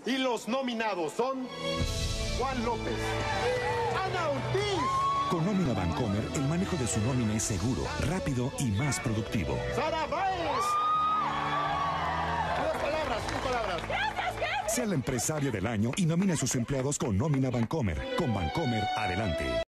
Y los nominados son Juan López, Ana Ortiz, Con nómina Bancomer, el manejo de su nómina es seguro, rápido y más productivo. Sara Báez. Dos palabras. Sea la empresaria del año y nomine a sus empleados con nómina Bancomer. Con Bancomer, adelante.